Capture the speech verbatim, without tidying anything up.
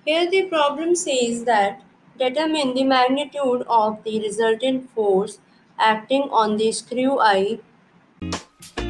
Here the problem says that determine the magnitude of the resultant force acting on the screw eye